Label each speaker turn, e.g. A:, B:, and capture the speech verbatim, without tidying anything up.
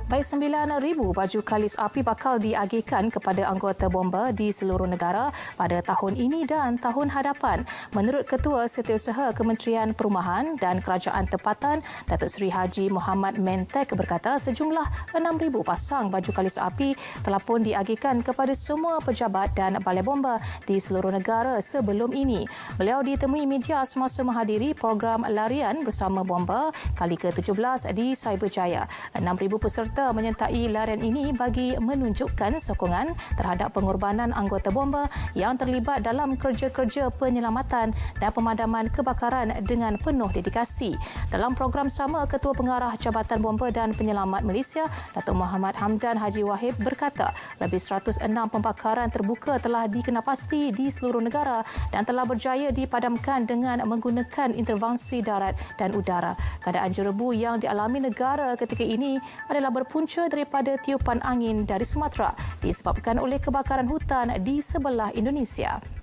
A: Baik sembilan ribu baju kalis api bakal diagihkan kepada anggota bomba di seluruh negara pada tahun ini dan tahun hadapan. Menurut Ketua Setiausaha Kementerian Perumahan dan Kerajaan Tempatan, Datuk Seri Haji Mohamad Mentek berkata sejumlah enam ribu pasang baju kalis api telah pun diagihkan kepada semua pejabat dan balai bomba di seluruh negara sebelum ini. Beliau ditemui media semasa menghadiri program larian bersama bomba kali ke tujuh belas di Cyberjaya. enam ribu peserta menyertai larian ini bagi menunjukkan sokongan terhadap pengorbanan anggota bomba yang terlibat dalam kerja-kerja penyelamatan dan pemadaman kebakaran dengan penuh dedikasi. Dalam program sama, Ketua Pengarah Jabatan Bomba dan Penyelamat Malaysia, Datuk Muhammad Hamdan Haji Wahid berkata, lebih seratus enam pembakaran terbuka telah dikenapasti di seluruh negara dan telah berjaya dipadamkan dengan menggunakan intervensi darat dan udara. Keadaan jerebu yang dialami negara ketika ini adalah berpunca daripada tiupan angin dari Sumatera disebabkan oleh kebakaran hutan di sebelah Indonesia.